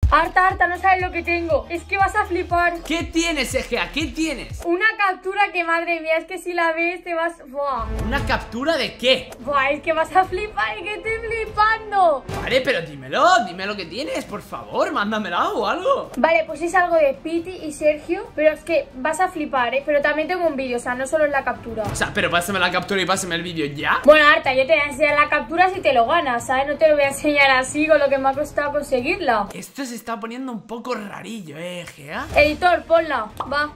Harta, no sabes lo que tengo. Es que vas a flipar. ¿Qué tienes, Egea? ¿Qué tienes? Una captura que, madre mía, es que si la ves te vas... Buah. ¿Una captura de qué? Buah, es que vas a flipar, es que estoy flipando. Vale, pero dime lo que tienes, por favor, mándamela o algo. Vale, pues es algo de Piti y Sergio, pero es que vas a flipar, pero también tengo un vídeo, o sea, no solo es la captura. O sea, pero pásame la captura y pásame el vídeo ya. Bueno, Arta, yo te voy a enseñar la captura si te lo ganas, ¿sabes? No te lo voy a enseñar así con lo que me ha costado conseguirla. Esto se está poniendo un poco rarillo, Egea. Editor, ponla, va.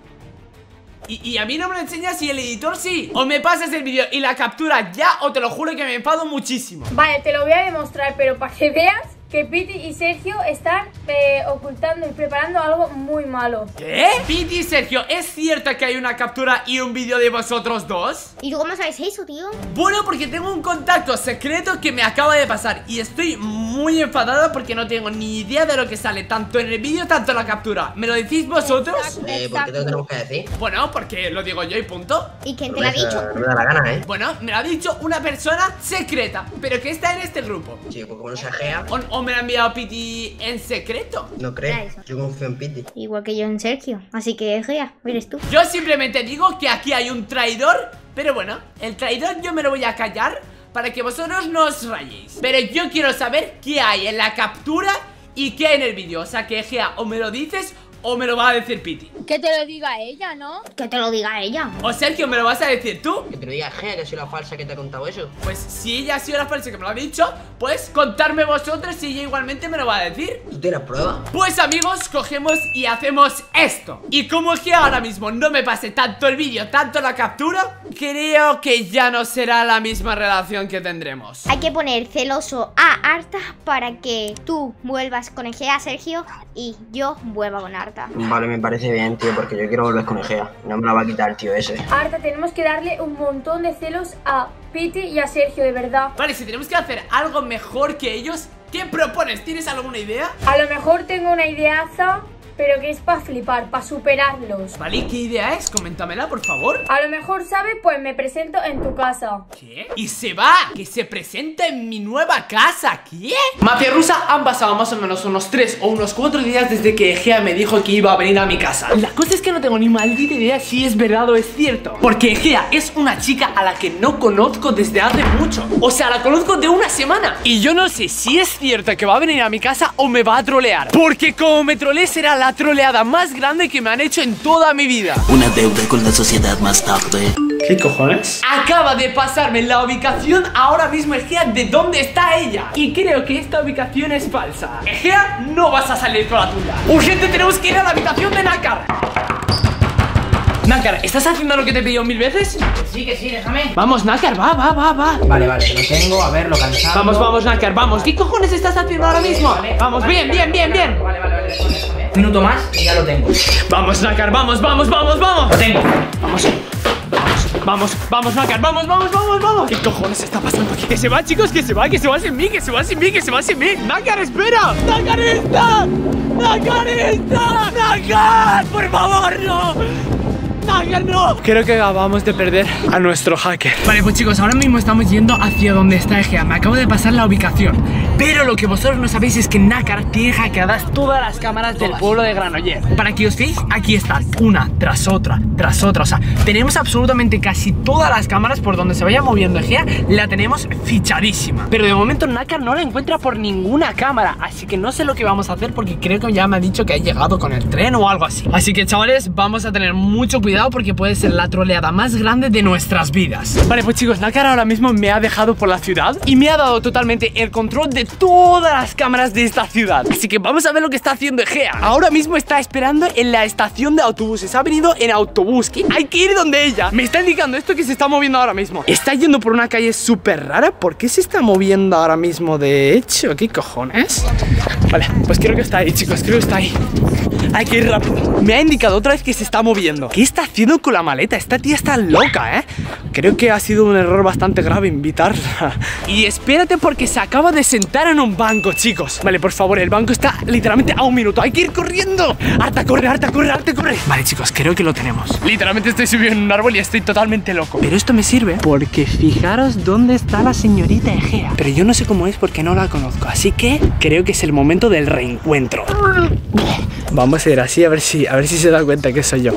Y a mí no me lo enseñas y el editor sí. O me pasas el vídeo y la captura ya, o te lo juro que me enfado muchísimo. Vale, te lo voy a demostrar, pero para que veas que Piti y Sergio están ocultando y preparando algo muy malo. ¿Qué? Piti y Sergio, ¿es cierto que hay una captura y un vídeo de vosotros dos? ¿Y tú cómo sabes eso, tío? Bueno, porque tengo un contacto secreto que me acaba de pasar y estoy muy enfadada porque no tengo ni idea de lo que sale tanto en el vídeo, tanto en la captura. ¿Me lo decís vosotros? ¿Por qué te lo tenemos que decir? Bueno, porque lo digo yo y punto. ¿Y quién te lo ha dicho? No me da la gana, ¿eh? Bueno, me lo ha dicho una persona secreta, pero que está en este grupo. Chico, como no se Egea, O me lo ha enviado Piti en secreto. no crees. Yo confío en Piti. Igual que yo en Sergio. Así que, Egea, eres tú. Yo simplemente digo que aquí hay un traidor. Pero bueno, el traidor yo me lo voy a callar para que vosotros no os rayéis. Pero yo quiero saber qué hay en la captura y qué hay en el vídeo. O sea que, Egea, o me lo dices o me lo va a decir Piti. Que te lo diga ella, ¿no? Que te lo diga ella. O Sergio, ¿me lo vas a decir tú? Que te lo diga Egea, que soy la falsa que te ha contado eso. Pues si ella ha sido la falsa que me lo ha dicho, pues contarme vosotros si ella igualmente me lo va a decir. ¿Tú tienes prueba? Pues amigos, cogemos y hacemos esto. Y como que ahora mismo no me pase tanto el vídeo, tanto la captura, creo que ya no será la misma relación que tendremos. Hay que poner celoso a Arta para que tú vuelvas con Egea, Sergio, y yo vuelva con Arta. Vale, me parece bien, tío, porque yo quiero volver con Egea. No me la va a quitar el tío ese. Arta, tenemos que darle un montón de celos a Piti y a Sergio, de verdad. Vale, si tenemos que hacer algo mejor que ellos, ¿qué propones? ¿Tienes alguna idea? A lo mejor tengo una ideaza, pero que es para flipar, para superarlos. Vale, ¿qué idea es? Coméntamela, por favor. A lo mejor, ¿sabes? Pues me presento en tu casa. ¿Qué? ¡Y se va! ¡Que se presenta en mi nueva casa! ¿Qué? Mafia rusa, han pasado más o menos unos 3 o unos 4 días desde que Egea me dijo que iba a venir a mi casa. La cosa es que no tengo ni maldita idea si es verdad o es cierto, porque Egea es una chica a la que no conozco desde hace mucho. O sea, la conozco de una semana. Y yo no sé si es cierto que va a venir a mi casa o me va a trolear, porque como me trolee será la troleada más grande que me han hecho en toda mi vida. Una deuda con la sociedad más tarde. ¿Qué cojones? Acaba de pasarme la ubicación ahora mismo, Egea, de dónde está ella. Y creo que esta ubicación es falsa. Egea, no vas a salir con la tuya. Urgente, tenemos que ir a la habitación de Nácar. Nácar, ¿estás haciendo lo que te he pedido 1000 veces? Sí, déjame. Vamos, Nácar, va. Vale, que lo tengo, a ver, localizado. Vamos, Nácar, vamos. ¿Qué cojones estás haciendo ahora mismo? Vale. Vamos, bien. Vale, déjame. Un minuto más y ya lo tengo. Vamos, Nácar, vamos. Lo tengo. Vamos, Nácar, vamos. ¿Qué cojones está pasando aquí? Que se va, chicos, que se va sin mí. Nácar, espera. Nácar, por favor, no. Nácar, no. Creo que acabamos de perder a nuestro hacker. Vale, pues chicos, ahora mismo estamos yendo hacia donde está Egea. Me acabo de pasar la ubicación. Pero lo que vosotros no sabéis es que Nácar tiene hackeadas todas las cámaras del pueblo de Granollers. Para que os veáis, aquí están, una tras otra. O sea, tenemos absolutamente casi todas las cámaras por donde se vaya moviendo Egea, la tenemos fichadísima. Pero de momento Nácar no la encuentra por ninguna cámara. Así que no sé lo que vamos a hacer porque creo que ya me ha dicho que ha llegado con el tren o algo así. Así que chavales, vamos a tener mucho cuidado porque puede ser la troleada más grande de nuestras vidas. Vale, pues chicos, Nácar ahora mismo me ha dejado por la ciudad y me ha dado totalmente el control de todas las cámaras de esta ciudad. Así que vamos a ver lo que está haciendo Egea. Ahora mismo está esperando en la estación de autobuses. Ha venido en autobús, que hay que ir donde ella. Me está indicando esto que se está moviendo ahora mismo. Está yendo por una calle súper rara. ¿Por qué se está moviendo ahora mismo de hecho? ¿Qué cojones? Vale, pues creo que está ahí, chicos, creo que está ahí. Hay que ir rápido. Me ha indicado otra vez que se está moviendo. ¿Qué está haciendo con la maleta? Esta tía está loca, ¿eh? Creo que ha sido un error bastante grave invitarla. Y espérate porque se acaba de sentar en un banco, chicos. Vale, por favor, el banco está literalmente a 1 minuto. Hay que ir corriendo. Arta, corre, Arta, corre, Arta, corre. Vale, chicos, creo que lo tenemos. Literalmente estoy subiendo en un árbol y estoy totalmente loco. Pero esto me sirve porque fijaros dónde está la señorita Egea. Pero yo no sé cómo es porque no la conozco. Así que creo que es el momento del reencuentro. Vamos a ir así a ver si se da cuenta que soy yo.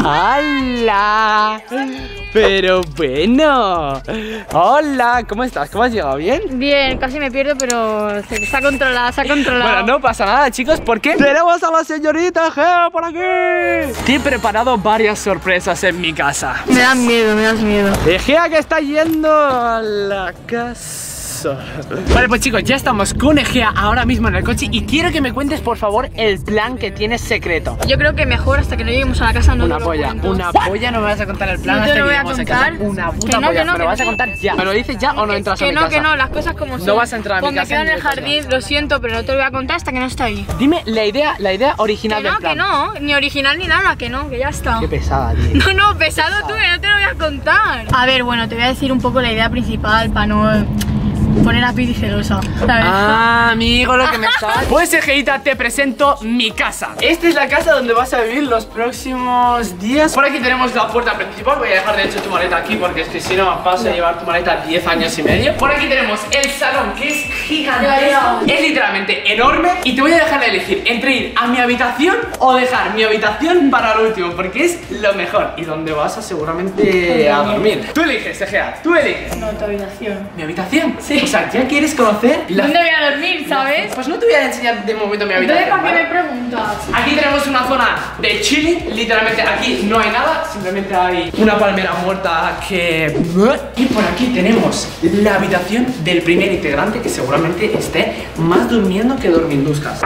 ¡Hala! Pero bueno. Hola, ¿cómo estás? ¿Cómo has llegado? ¿Bien? Bien, casi me pierdo, pero se ha controlado, Bueno, no pasa nada, chicos, porque tenemos a la señorita Egea por aquí. Te he preparado varias sorpresas en mi casa. Me das miedo. Egea que está yendo a la casa. Vale, pues chicos, ya estamos con Egea ahora mismo en el coche y quiero que me cuentes, por favor, el plan que tienes secreto. Yo creo que mejor hasta que no lleguemos a la casa no Una polla, no me vas a contar el plan hasta que lleguemos a casa. Una puta polla, me lo vas a contar ya. ¿Me lo dices ya o no entras a mi casa? Que no, las cosas como son. No vas a entrar a mi casa. Me quedo en el jardín, lo siento, pero no te lo voy a contar hasta que no esté ahí. Dime la idea original del plan. Que no, ni original ni nada, que ya está. Qué pesada, tío. No, pesado tú, que no te lo voy a contar. A ver, bueno, te voy a decir un poco la idea principal para no poner a Piti celosa, ¿sabes? Ah, amigo, lo que me estás. Pues, Egeita, te presento mi casa. Esta es la casa donde vas a vivir los próximos días. Por aquí tenemos la puerta principal. Voy a dejar de hecho tu maleta aquí porque es que si no vas a llevar tu maleta 10 años y medio. Por aquí tenemos el salón, que es gigantesco. Es literalmente enorme. Y te voy a dejar de elegir entre ir a mi habitación o dejar mi habitación para lo último, porque es lo mejor y donde vas a seguramente a dormir. Tú eliges, Egea, tú eliges. No, tu habitación. ¿Mi habitación? Sí. O sea, ¿ya quieres conocer ¿Dónde voy a dormir, sabes? Pues no te voy a enseñar de momento mi habitación. Entonces, ¿para qué ¿vale? me preguntas? Aquí tenemos una zona de chilling. Literalmente aquí no hay nada, simplemente hay una palmera muerta que... Y por aquí tenemos la habitación del primer integrante, que seguramente esté más durmiendo que dorminduscas.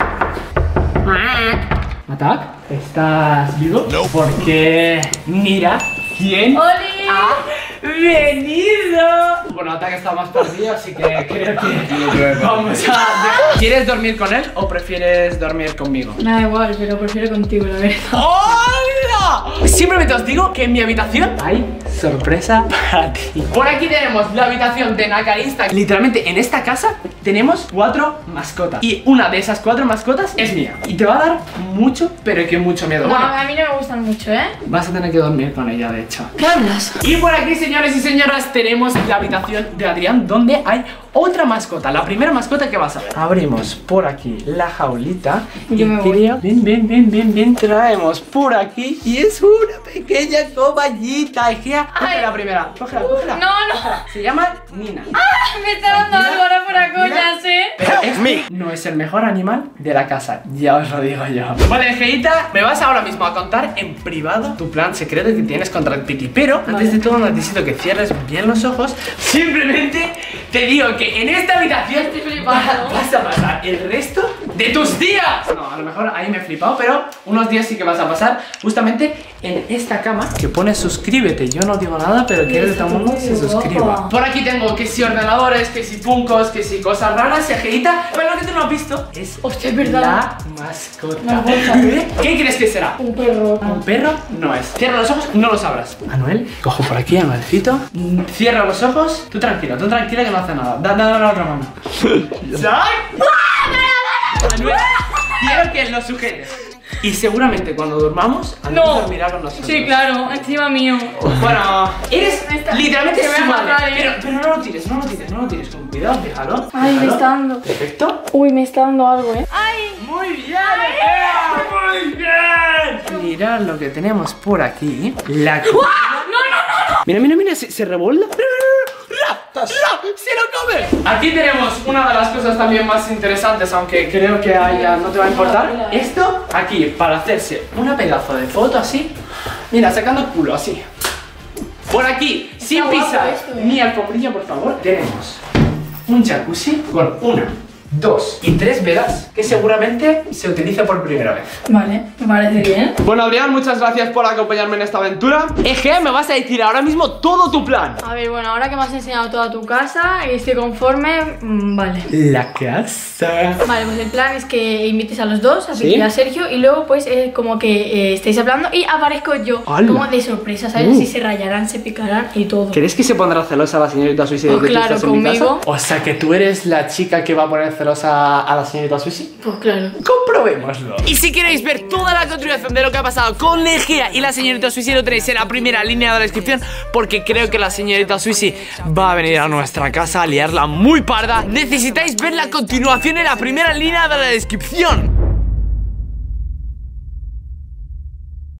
Attack, ¿estás vivo? No. Porque mira quién ha venido. Bueno, Attack está más perdido, así que creo que vamos a... ¿Quieres dormir con él o prefieres dormir conmigo? Me da igual, pero prefiero contigo, la verdad. ¡Hola! Simplemente os digo que en mi habitación hay sorpresa para ti. Por aquí tenemos la habitación de Nakarista. Literalmente en esta casa tenemos 4 mascotas y una de esas 4 mascotas es mía. Y te va a dar mucho, pero que mucho miedo. No, Bueno, a mí no me gustan mucho, ¿eh? vas a tener que dormir con ella, de hecho. ¿Qué hablas? Y por aquí, señores y señoras, tenemos la habitación de Adrián, donde hay otra mascota, la primera mascota que vas a ver. Abrimos por aquí la jaulita Yo me voy. creo... Ven, traemos por aquí y es una pequeña coballita. Egea, coge la primera, cógela. No. Cógela. Se llama Nina. Me está dando algo ahora por acollas, ¿eh? Pero este no es el mejor animal de la casa, ya os lo digo yo. Vale, Egeita, me vas ahora mismo a contar en privado tu plan secreto que tienes contra el Piti. Pero antes de todo necesito que cierres bien los ojos. Simplemente te digo que en esta habitación vas a pasar el resto de tus días. No, a lo mejor ahí me he flipado, pero unos días sí que vas a pasar justamente en esta cama que pone suscríbete. Yo no digo nada, pero quiero que todo el mundo se suscriba. Por aquí tengo que si ordenadores, que si punkos, que si cosas raras, Egeita. Pero lo que tú no has visto es Hostia, es verdad. la mascota. La bolsa. ¿Qué crees que será? Un perro. Un perro no es. Cierra los ojos, no los abras. Anuel, cojo por aquí a Anuelcito. Cierra los ojos. Tú tranquila que no hace nada. Dale la otra mano. Anuel, quiero que lo sujetes. Y seguramente cuando durmamos, Anuel dormirá con nosotros. Sí, claro, encima mío. Bueno, eres literalmente Te voy a su madre. matar, ¿eh? Pero no lo tires. Con cuidado, déjalo. Ay, me está dando. Perfecto. Uy, me está dando algo, ¿eh? Muy bien, Egea, muy bien. Mirad lo que tenemos por aquí. La comida. No. Mira, se revuelve. ¡Se lo come! Aquí tenemos una de las cosas también más interesantes, aunque creo que a ella no te va a importar. Esto aquí, para hacerse una pedazo de foto así. Mira, sacando culo, así. Por aquí, sin guapo pisar esto, ni alfombrilla, por favor, tenemos un jacuzzi con una 2 y 3 velas que seguramente se utilice por primera vez. Vale, me parece bien. Bueno, Adrián, muchas gracias por acompañarme en esta aventura. Egea, me vas a decir ahora mismo todo tu plan. A ver, bueno, ahora que me has enseñado toda tu casa y estoy conforme, vale. La casa. Vale, pues el plan es que invites a los dos, a ¿Sí? Vicky y a Sergio, y luego pues como que estéis hablando y aparezco yo. ¡Hala! Como de sorpresa, ¿sabes? Así se rayarán, se picarán y todo. ¿Crees que se pondrá celosa la señorita Suisi de Pues que tú claro, estás en mi conmigo. casa? O sea, que tú eres la chica que va a poner celosa a la señorita Suisi. Pues claro. Comprobémoslo. Y si queréis ver toda la continuación de lo que ha pasado con Egea y la señorita Suisi, lo tenéis en la primera línea de la descripción, porque creo que la señorita Suisi va a venir a nuestra casa a liarla muy parda. Necesitáis ver la continuación en la primera línea de la descripción.